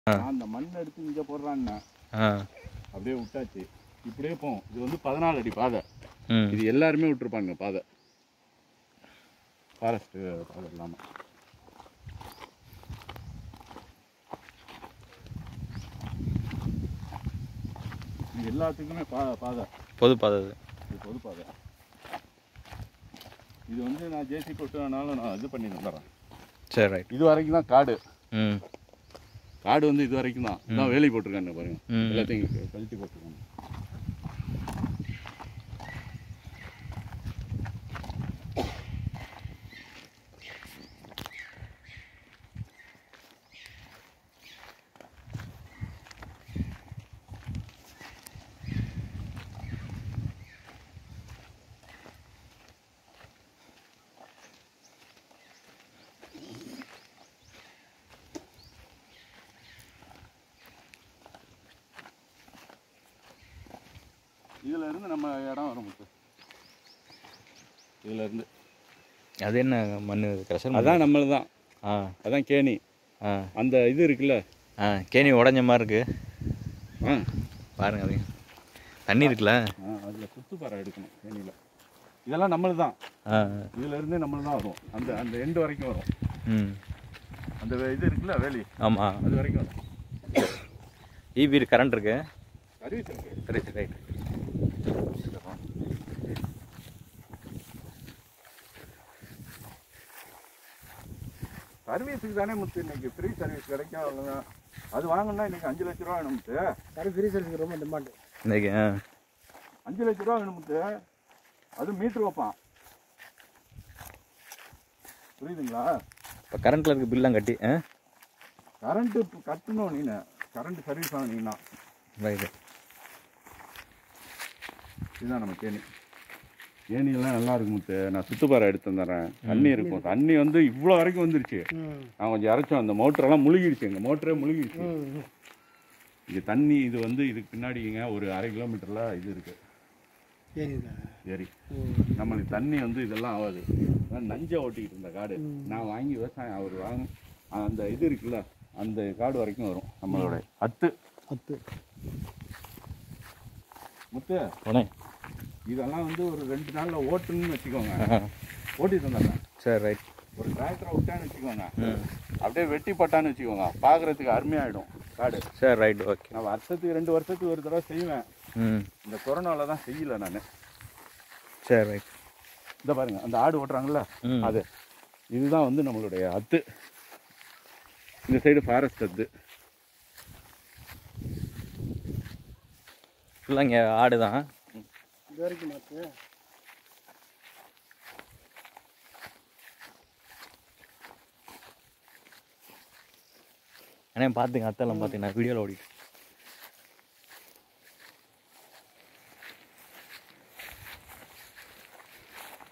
நான் அந்த மண் எடுத்து இங்கே போடுறான்னா அப்படியே விட்டாச்சு. இப்படியே போவோம். இது வந்து 14 அடி பாதை. இது எல்லாருமே விட்டுருப்பாங்க பாதை, ஃபாரஸ்ட் பாதை இல்லாமல். இது எல்லாத்துக்குமே பாதை, பொது பாதை. இது பொது பாதை. இது வந்து நான் ஜேசி கொட்டுனாலும் நான் இது பண்ணி தந்துடுறேன். சரி, ரைட். இது வரைக்கும் தான் காடு. காடு வந்து இது வரைக்கும் தான். இதான் வேலி போட்டிருக்காங்க பாருங்க, எல்லாத்தையும் கழட்டி போட்டிருக்காங்க. இதுல இருந்து நம்ம இடம் வரும். இதுல இருந்து அது என்ன மண்? கிரஷர் அதான் நம்மளது தான். அதான் கேணி. அந்த இது இருக்குல்ல, கேணி உடஞ்ச மாதிரி இருக்கு பாருங்க. அது தண்ணி இருக்குல்ல, அதில் சுத்துப்பாறை எடுக்கணும் கேணியில். இதெல்லாம் நம்மளது தான். இதுல இருந்து நம்மளது தான் வரும். அந்த அந்த எண்டு வரைக்கும் வரும். அந்த இது இருக்குல்ல வேலி, ஆமாம், அது வரைக்கும் வரும். ஈபி கரண்ட் இருக்கு, சர்வீஸ் இருக்கு. சரி, ரைட். சர்வீஸுக்கு தானே முத்து இன்னைக்கு ஃப்ரீ சர்வீஸ் கிடைக்கும், அவ்வளோதான். அது வாங்கணும்னா இன்னைக்கு 5 லட்ச ரூபா வேணும் முத்து. ஃப்ரீ சர்வீஸ் ரொம்ப டிமாண்டு இன்னைக்கு. 5 லட்ச ரூபா வேணும் முத்து. அது மீட்ரு வைப்பான், புரியுதுங்களா? இப்போ கரண்ட்டில் இருக்க பில்லாம் கட்டி கரண்ட்டு கட்டணும். நீ கரண்ட் சர்வீஸ் வாங்கினீங்கன்னா ரைட்டு. இதுதான் நம்ம கேணி. கேணியெல்லாம் நல்லா இருக்கும் முத்து. நான் சுத்துப்பாறை எடுத்து தந்துடுறேன். தண்ணி இருக்கும். தண்ணி வந்து இவ்வளோ வரைக்கும் வந்துருச்சு. நான் கொஞ்சம் இறச்சோம். அந்த மோட்டரெல்லாம் முழுகிடுச்சு, எங்கள் மோட்டரே முழுகிடுச்சு. இங்கே தண்ணி இது வந்து இதுக்கு பின்னாடிங்க ஒரு 1/2 கிலோமீட்டரில் இது இருக்குது ஏரி. நம்மளுக்கு தண்ணி வந்து இதெல்லாம் ஆகாது. நஞ்சை ஓட்டிக்கிட்டு இருந்த காடு நான் வாங்கி விவசாயம் அவர் வாங்க அந்த இது இருக்குல்ல, அந்த காடு வரைக்கும் வரும் நம்மளோட அத்து. முத்து இதெல்லாம் வந்து ஒரு 2 நாளில் ஓட்டுன்னு வச்சுக்கோங்க. ஓட்டி தந்துடுறேன். சரி, ரைட். ஒரு டிராக்டரை விட்டான்னு வச்சுக்கோங்க, அப்படியே வெட்டி பட்டான்னு வச்சுக்கோங்க, பார்க்குறதுக்கு அருமையாகிடும் காடு. சரி, ரைட், ஓகே. நான் வருஷத்துக்கு 2 வருஷத்துக்கு ஒரு தடவை செய்வேன். இந்த கொரோனாவில் தான் செய்யலை நான். சரி, ரைட். இந்த பாருங்க, அந்த ஆடு ஓட்டுறாங்கல்ல, அது இதுதான் வந்து நம்மளுடைய அத்து. இந்த சைடு ஃபாரஸ்ட் அத்து. ஃபுல்லாக இங்கே ஆடு தான். இது வரைக்கும் மாற்று ஆனால் பார்த்துங்க, அத்தெல்லாம் பார்த்தீங்கன்னா வீடியோவில் ஓடிட்டு